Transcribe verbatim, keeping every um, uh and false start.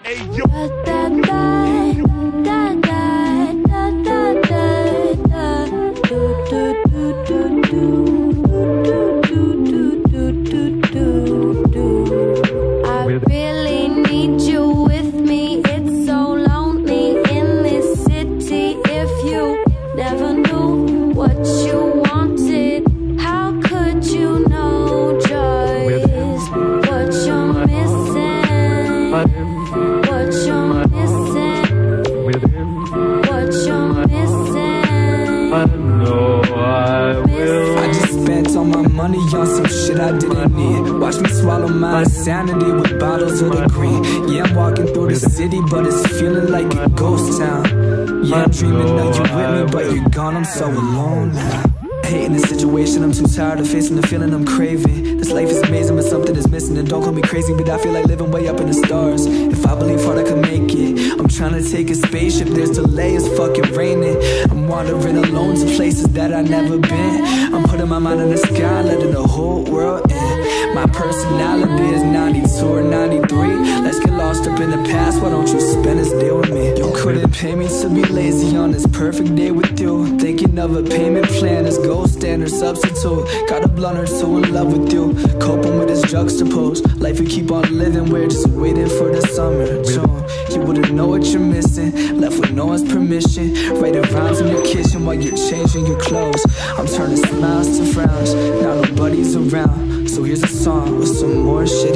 Hey, yo. On some shit I didn't need. Watch me swallow my insanity with bottles of the green. Yeah, I'm walking through the city, but it's feeling like a ghost town. Yeah, I'm dreaming of you with me, but you're gone, I'm so alone now. Hating the situation, I'm too tired of facing the feeling I'm craving. This life is amazing, but something is missing. And don't call me crazy, but I feel like living way up in the stars. If I believe hard, I can make it. I'm trying to take a spaceship, there's delay, it's fucking raining. I'm wandering alone to places that I've never been. I'm putting my mind in the sky, letting the whole world in. My personality is ninety-two or ninety-three. Let's get lost up in the past, why don't you spend this day with me? You couldn't pay me to be lazy on this perfect day with you. Thinking of a payment plan is gold standard substitute. Got a blunt or two in love with you. Coping with this juxtaposed life we keep on living, we're just waiting for the summer June. You wouldn't know what you're missing, left with no one's permission. Writing rhymes in the kitchen while you're changing your clothes. I'm turning smiles to frowns, now nobody's around. So here's a song with some more shit